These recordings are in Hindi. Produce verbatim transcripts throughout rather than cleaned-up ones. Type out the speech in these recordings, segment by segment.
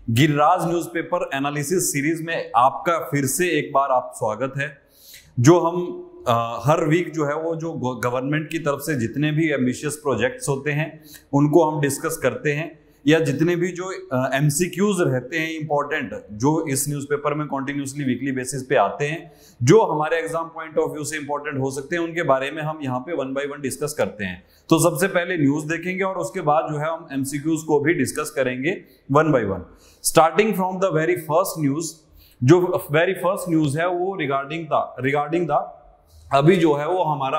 गिरिराज न्यूज़पेपर एनालिसिस सीरीज में आपका फिर से एक बार आप स्वागत है। जो हम आ, हर वीक जो है वो जो गवर्नमेंट की तरफ से जितने भी एम्बिशियस प्रोजेक्ट्स होते हैं उनको हम डिस्कस करते हैं, या जितने भी जो एमसीक्यूज रहते हैं इंपॉर्टेंट, जो इस न्यूज़पेपर में कॉन्टिन्यूसली वीकली बेसिस पे आते हैं, जो हमारे एग्जाम पॉइंट ऑफ व्यू से इंपॉर्टेंट हो सकते हैं, उनके बारे में हम यहाँ पे वन बाय वन डिस्कस करते हैं। तो सबसे पहले न्यूज देखेंगे और उसके बाद जो है हम एमसीक्यूज को भी डिस्कस करेंगे one by one. Starting from the very first news, जो वेरी फर्स्ट न्यूज है वो रिगार्डिंग द रिगार्डिंग द अभी जो है वो हमारा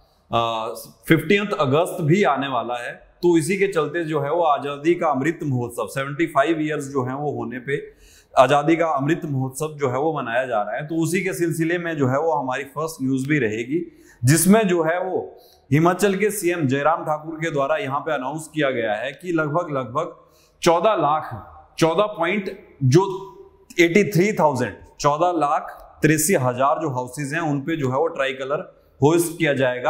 फिफ्टींथ अगस्त भी आने वाला है, तो इसी के चलते जो है वो आजादी का अमृत महोत्सव पचहत्तर इयर्स जो है वो होने पे आजादी का अमृत महोत्सव जो है वो मनाया जा रहा है। तो उसी के सिलसिले में जो है वो हमारी फर्स्ट न्यूज भी रहेगी, जिसमें जो है वो हिमाचल के सीएम जयराम ठाकुर के द्वारा यहाँ पे अनाउंस किया गया है कि लगभग लगभग चौदह लाख चौदह पॉइंट जो एटी थ्री थाउजेंड चौदह लाख तिरासी हजार जो हाउसेज हैं उन पे जो है वो ट्राई कलर होस्ट किया जाएगा।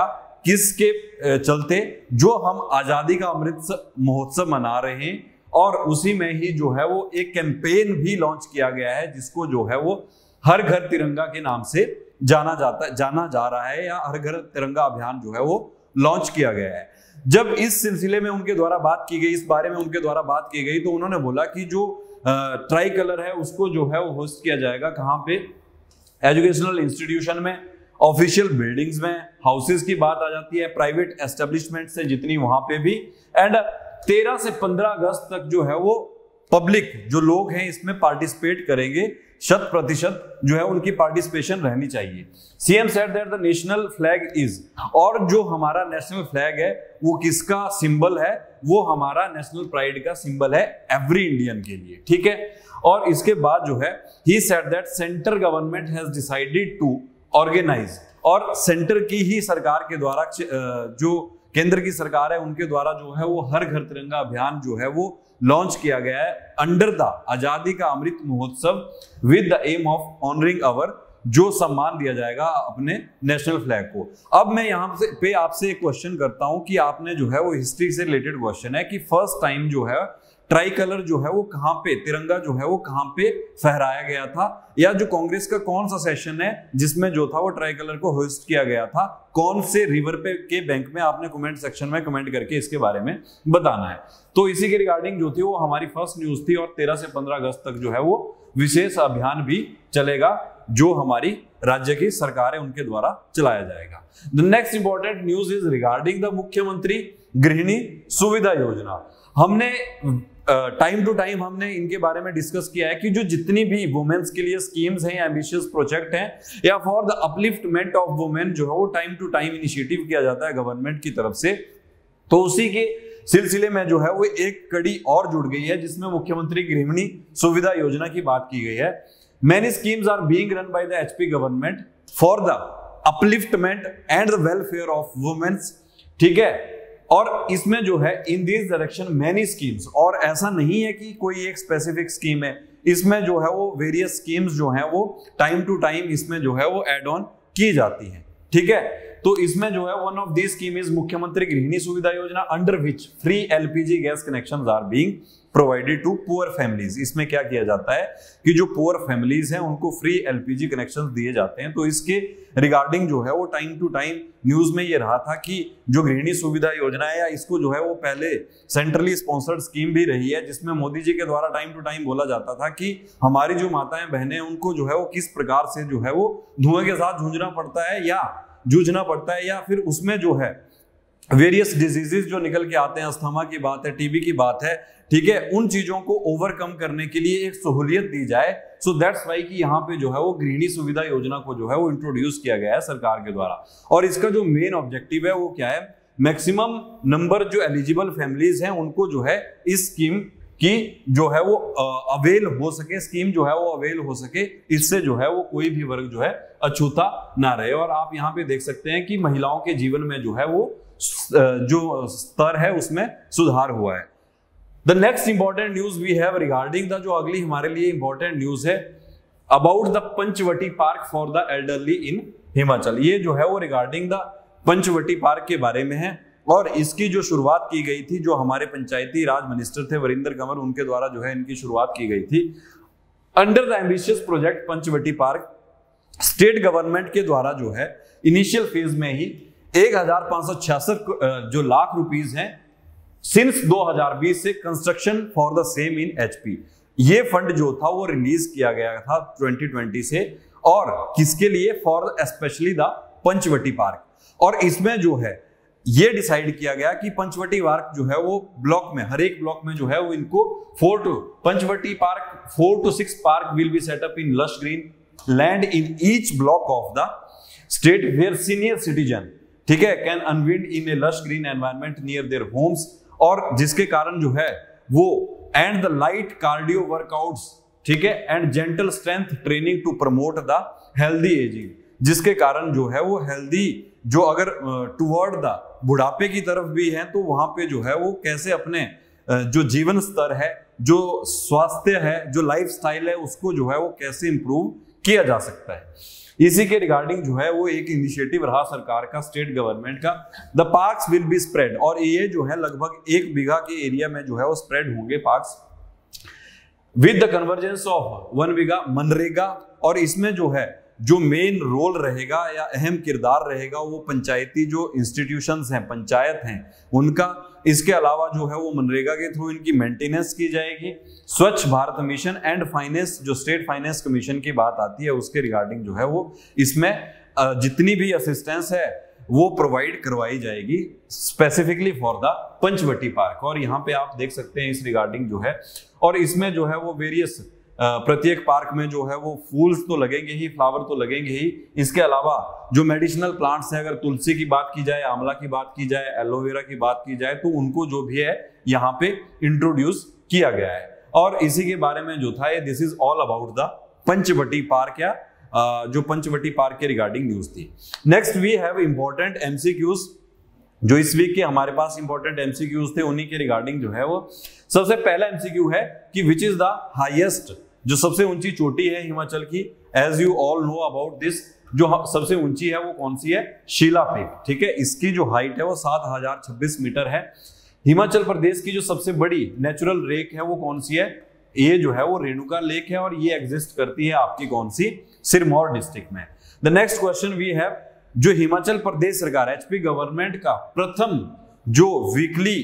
किसके चलते? जो हम आजादी का अमृत महोत्सव मना रहे हैं, और उसी में ही जो है वो एक कैंपेन भी लॉन्च किया गया है जिसको जो है वो हर घर तिरंगा के नाम से जाना जाता जाना जा रहा है, या हर घर तिरंगा अभियान जो है वो लॉन्च किया गया है। जब इस सिलसिले में उनके द्वारा बात की गई, इस बारे में उनके द्वारा बात की गई, तो उन्होंने बोला कि जो ट्राई कलर है उसको जो है वो होस्ट किया जाएगा कहाँ पे? एजुकेशनल इंस्टीट्यूशन में, ऑफिशियल बिल्डिंग्स में, हाउसेस की बात आ जाती है, प्राइवेट एस्टेब्लिशमेंट से जितनी वहां पे भी, एंड तेरह से पंद्रह अगस्त तक जो है वो पब्लिक जो लोग हैं इसमें पार्टिसिपेट करेंगे। शत प्रतिशत जो है उनकी पार्टिसिपेशन रहनी चाहिए। CM said that the national flag is, और जो हमारा नेशनल फ्लैग है वो किसका सिंबल है? वो हमारा नेशनल प्राइड का सिंबल है एवरी इंडियन के लिए, ठीक है। और इसके बाद जो है he said that central government has decided to organise, और सेंटर की ही सरकार के द्वारा, जो केंद्र की सरकार है उनके द्वारा जो है वो हर घर तिरंगा अभियान जो है वो लॉन्च किया गया है अंडर द आजादी Ka Amrit Mahotsav with the aim of honouring our, जो सम्मान दिया जाएगा अपने नेशनल फ्लैग को। अब मैं यहाँ से पे आपसे एक क्वेश्चन करता हूं कि आपने जो है वो हिस्ट्री से रिलेटेड क्वेश्चन है कि फर्स्ट टाइम जो है ट्राई कलर जो है वो कहां पे, तिरंगा जो है वो कहां पे फहराया गया था, या जो कांग्रेस का कौन सा सेशन है जिसमें जो था वो ट्राई कलर को होस्ट किया गया था, कौन से रिवर पे के बैंक में? आपने कमेंट सेक्शन में कमेंट करके इसके बारे में बताना है। तो इसी के रिगार्डिंग जो थी वो हमारी फर्स्ट न्यूज थी, और तेरह से पंद्रह अगस्त तक जो है वो विशेष अभियान भी चलेगा जो हमारी राज्य की सरकार है उनके द्वारा चलाया जाएगा। The next important news is regarding the Mukhyamantri Grihini Suvidha योजना। हमने टाइम टू टाइम हमने इनके बारे में डिस्कस किया है कि जो जितनी भी वुमेन्स के लिए स्कीम्स हैं, एम्बिशियस प्रोजेक्ट हैं, या for the upliftment of women जो है वो टाइम टू टाइम इनिशिएटिव किया जाता है गवर्नमेंट की तरफ से। तो उसी के सिलसिले में जो है वो एक कड़ी और जुड़ गई है जिसमें मुख्यमंत्री गृहिणी सुविधा योजना की बात की गई है। Many schemes are being run by the H P government for the upliftment and the welfare of women, ठीक है। और इसमें जो है in this direction many schemes, और ऐसा नहीं है कि कोई एक स्पेसिफिक स्कीम है, इसमें जो है वो वेरियस स्कीम्स जो है वो टाइम टू टाइम इसमें जो है वो एड ऑन की जाती है, ठीक है। तो इसमें जो है one of this scheme is Mukhyamantri Grihini Suvidha Yojana, under which free LPG gas connections are being provided to poor families. इसमें क्या किया जाता है कि जो पुअर फैमिलीज हैं उनको फ्री एलपीजी कनेक्शंस दिए जाते हैं। तो इसके रिगार्डिंग जो है वो टाइम टू टाइम न्यूज में ये रहा था कि जो गृहिणी सुविधा योजना है, या इसको जो है वो पहले सेंट्रली स्पॉन्सर्ड स्कीम भी रही है, जिसमें मोदी जी के द्वारा टाइम टू टाइम बोला जाता था कि हमारी जो माताएं बहनें उनको जो है वो किस प्रकार से जो है वो धुएं के साथ जूझना पड़ता है, या जूझना पड़ता है, या फिर उसमें जो है वेरियस डिजीजेस जो निकल के आते हैं, अस्थमा की बात है, टीबी की बात है, ठीक है, उन चीजों को ओवरकम करने के लिए एक सहूलियत दी जाए। सो दैट्स वाई कि यहाँ पे जो है वो गृहिणी सुविधा योजना को जो है वो इंट्रोड्यूस किया गया है सरकार के द्वारा। और इसका जो मेन ऑब्जेक्टिव है वो क्या है? मैक्सिमम नंबर जो एलिजिबल फैमिलीज हैं उनको जो है इस स्कीम की जो है वो अवेल हो सके, स्कीम जो है वो अवेल हो सके, इससे जो है वो कोई भी वर्ग जो है अछूता ना रहे। और आप यहाँ पे देख सकते हैं कि महिलाओं के जीवन में जो है वो जो स्तर है उसमें सुधार हुआ है। The next important news we have regarding the, जो अगली हमारे लिए इंपॉर्टेंट न्यूज है about the Panchvati park for the elderly in Himachal. ये जो है वो रिगार्डिंग द पंचवटी पार्क के बारे में है। और इसकी जो शुरुआत की गई थी, जो हमारे पंचायती राज मिनिस्टर थे वरिंदर कंवर, उनके द्वारा जो है इनकी शुरुआत की गई थी। Under the ambitious project Panchvati park, state government के द्वारा जो है इनिशियल फेज में ही एक हजार पांच सौ छियासठ जो लाख रुपीस हैं सिंस दो हज़ार बीस से construction for the same in HP, ये फंड जो था वो रिलीज किया गया था ट्वेंटी ट्वेंटी से। और किसके लिए? For specially the Panchvati park. और इसमें जो है ये डिसाइड किया गया कि पंचवटी पार्क जो है वो ब्लॉक में, हर एक ब्लॉक में जो है वो इनको four to Panchvati park four to six park will be set up in lush green land in each block of the state where senior citizen, ठीक है, can unwind in a lush green environment near their homes. और जिसके कारण जो है वो and the light cardio workouts, ठीक है, and gentle strength training to promote the healthy ageing, जिसके कारण जो है वो हेल्दी, जो अगर टुवर्ड द बुढ़ापे की तरफ भी है तो वहां पे जो है वो कैसे अपने जो जीवन स्तर है, जो स्वास्थ्य है, जो लाइफ स्टाइल है, उसको जो है वो कैसे इंप्रूव किया जा सकता है। इसी के रिगार्डिंग जो है वो एक इनिशिएटिव रहा सरकार का, स्टेट गवर्नमेंट का। The parks will be spread, और ये जो है लगभग एक बीघा के एरिया में जो है वो स्प्रेड होंगे parks with the convergence of one bigha MNREGA. और इसमें जो है जो मेन रोल रहेगा या अहम किरदार रहेगा वो पंचायती जो इंस्टीट्यूशंस हैं, पंचायत हैं, उनका। इसके अलावा जो है वो मनरेगा के थ्रू इनकी मेंटेनेंस की जाएगी। Swachh Bharat mission and finance, जो स्टेट फाइनेंस कमीशन की बात आती है उसके रिगार्डिंग जो है वो इसमें जितनी भी असिस्टेंस है वो प्रोवाइड करवाई जाएगी specifically for the Panchvati park. और यहाँ पे आप देख सकते हैं इस रिगार्डिंग जो है, और इसमें जो है वो वेरियस प्रत्येक पार्क में जो है वो फूल्स तो लगेंगे ही, फ्लावर तो लगेंगे ही। इसके अलावा जो मेडिसिनल प्लांट्स हैं, अगर तुलसी की बात की जाए, आंवला की बात की जाए, एलोवेरा की बात की जाए, तो उनको जो भी है यहाँ पे इंट्रोड्यूस किया गया है। और इसी के बारे में जो था ये this is all about the Panchvati park, या जो पंचवटी पार्क के रिगार्डिंग न्यूज थी। Next we have important MCQs, जो इस वीक के हमारे पास इंपॉर्टेंट एमसीक्यूज थे उन्हीं के रिगार्डिंग जो है वो सबसे पहला एमसीक्यू है कि विच इज द हाईएस्ट, जो सबसे ऊंची चोटी है हिमाचल की। As you all know about this, जो सबसे ऊंची है वो कौन सी है? शिला पीक, ठीक है। इसकी जो हाइट है वो सात हजार छब्बीस मीटर है। हिमाचल प्रदेश की जो सबसे बड़ी नेचुरल लेक है वो कौन सी है? ये जो है वो रेणुका लेक है, और ये एग्जिस्ट करती है आपकी कौन सी? सिरमौर डिस्ट्रिक्ट में। The next question we have, जो हिमाचल प्रदेश सरकार एचपी गवर्नमेंट का प्रथम जो वीकली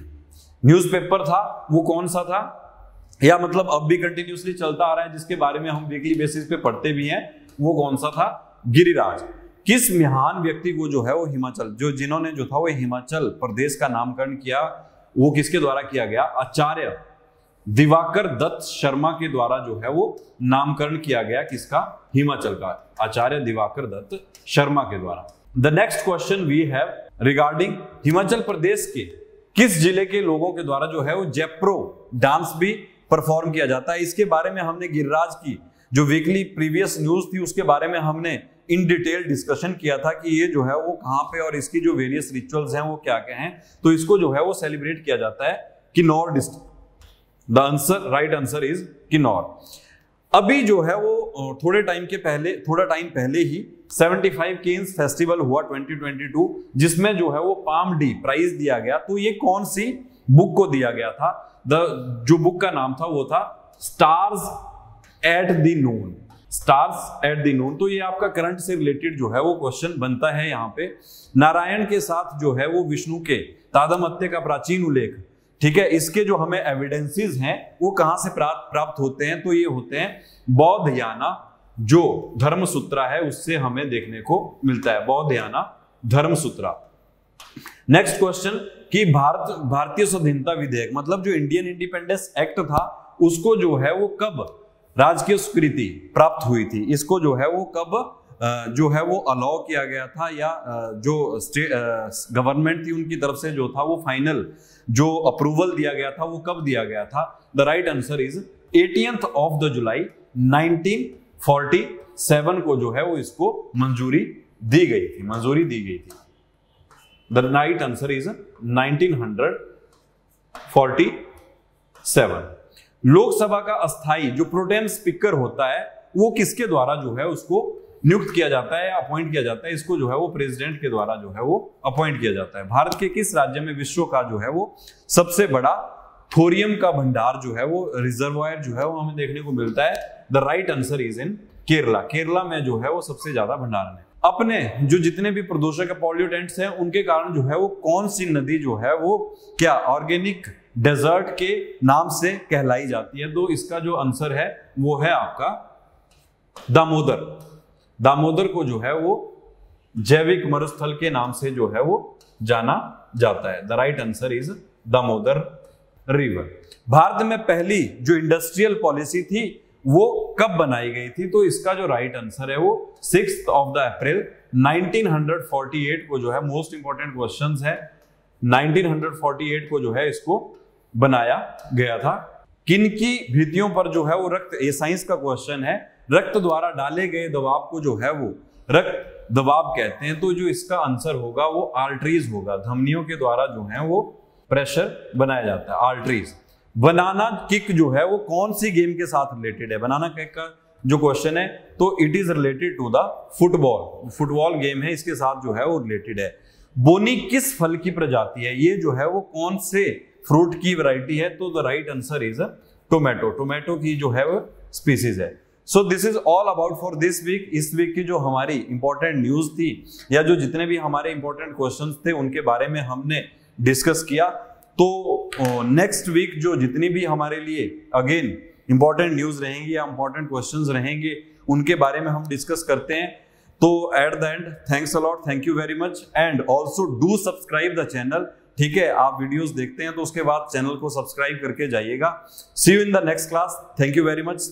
न्यूज़पेपर था वो कौन सा था, या मतलब अब भी कंटिन्यूसली चलता आ रहा है, जिसके बारे में हम वीकली बेसिस पे पढ़ते भी हैं, वो कौन सा था? गिरिराज। किस महान व्यक्ति को जो है वो हिमाचल, जो जिन्होंने जो था वो हिमाचल प्रदेश का नामकरण किया, वो किसके द्वारा किया गया? आचार्य दिवाकर दत्त शर्मा के द्वारा जो है वो नामकरण किया गया। किसका? हिमाचल का, आचार्य दिवाकर दत्त शर्मा के द्वारा। The next question we have regarding Himachal Pradesh के किस जिले के लोगों के द्वारा जो है वो जेप्रो डांस भी परफॉर्म किया जाता है। इसके बारे में हमने गिरिराज की जो वीकली प्रीवियस न्यूज थी उसके बारे में हमने इन डिटेल डिस्कशन किया था कि ये जो है वो कहां पे और इसकी जो वेरियस रिचुअल्स हैं वो क्या क्या हैं। तो इसको जो है वो सेलिब्रेट किया जाता है Kinnaur district. The answer, right answer is Kinnaur. अभी जो है वो थोड़े टाइम के पहले थोड़ा टाइम पहले ही पचहत्तर केन्स फेस्टिवल हुआ ट्वेंटी ट्वेंटी टू, जिसमें जो है वो पाम डी प्राइज दिया गया। तो ये कौन सी बुक को दिया गया था? द जो बुक का नाम था वो था stars at the noon, stars at the noon. तो ये आपका करंट से रिलेटेड जो है वो क्वेश्चन बनता है यहाँ पे। नारायण के साथ जो है वो विष्णु के तादामत्य का प्राचीन उल्लेख, ठीक है, इसके जो हमें एविडेंसेस हैं वो कहां से प्राप्त प्राप्त होते हैं? तो ये होते हैं बौद्ध याना, जो धर्मसूत्रा है उससे हमें देखने को मिलता है, बौद्ध याना धर्मसूत्रा। नेक्स्ट क्वेश्चन कि भारत भारतीय स्वाधीनता विधेयक, मतलब जो इंडियन इंडिपेंडेंस एक्ट था उसको जो है वो कब राजकीय स्वीकृति प्राप्त हुई थी? इसको जो है वो कब जो है वो अलाउ किया गया था, या जो गवर्नमेंट थी उनकी तरफ से जो था वो फाइनल जो अप्रूवल दिया गया था वो कब दिया गया था? The right answer is eighteenth of the July nineteen forty seven को जो है वो इसको मंजूरी दी गई थी, मंजूरी दी गई थी। The right answer is nineteen forty seven. Lok Sabha का अस्थाई जो प्रोटेम स्पीकर होता है वो किसके द्वारा जो है उसको नियुक्त किया जाता है या अपॉइंट किया जाता है, इसको जो है वो प्रेसिडेंट के द्वारा जो है वो अपॉइंट किया जाता है। भारत के किस राज्य में विश्व का जो है वो सबसे बड़ा थोरियम का भंडार जो है वो रिजर्वायर जो है वो हमें देखने को मिलता है? The right answer is in Kerala. Kerala में जो है वो सबसे ज्यादा भंडारण है। अपने जो जितने भी प्रदूषक पॉल्यूटेंट्स हैं उनके कारण जो है वो कौन सी नदी जो है वो क्या ऑर्गेनिक डेजर्ट के नाम से कहलाई जाती है? तो इसका जो आंसर है वो है आपका दामोदर। दामोदर को जो है वो जैविक मरुस्थल के नाम से जो है वो जाना जाता है। The right answer is Damodar river. Bharat में पहली जो इंडस्ट्रियल पॉलिसी थी वो कब बनाई गई थी? तो इसका जो राइट आंसर है वो sixth of the April nineteen forty eight को जो है, मोस्ट इंपॉर्टेंट क्वेश्चंस है, नाइनटीन फोर्टी एट को जो है इसको बनाया गया था। किनकी भित्तियों पर जो है वो रक्त, ये साइंस का क्वेश्चन है, रक्त द्वारा डाले गए दबाव को जो है वो रक्त दबाव कहते हैं। तो जो इसका आंसर होगा वो आर्टरीज होगा। धमनियों के द्वारा जो है वो प्रेशर बनाया जाता है, आर्टरीज। बनाना किक जो है वो कौन सी गेम के साथ रिलेटेड है? बनाना किक का जो क्वेश्चन है तो it is related to the football. Football game है, इसके साथ जो है वो रिलेटेड है। बोनी किस फल की प्रजाति है? ये जो है वो कौन से फ्रूट की वैरायटी है? तो the right answer is tomato. Tomato की जो है वो स्पीसीज है। So this is all about for this week. इस वीक की जो हमारी इंपॉर्टेंट न्यूज थी या जो जितने भी हमारे इंपॉर्टेंट क्वेश्चंस थे उनके बारे में हमने डिस्कस किया। तो नेक्स्ट वीक जो जितनी भी हमारे लिए अगेन इंपॉर्टेंट न्यूज रहेंगी या इंपॉर्टेंट क्वेश्चंस रहेंगे उनके बारे में हम डिस्कस करते हैं। तो at the end thanks a lot, thank you very much and also do subscribe the channel. ठीक है, आप वीडियोस देखते हैं तो उसके बाद चैनल को सब्सक्राइब करके जाइएगा। See you in the next class. Thank you very much.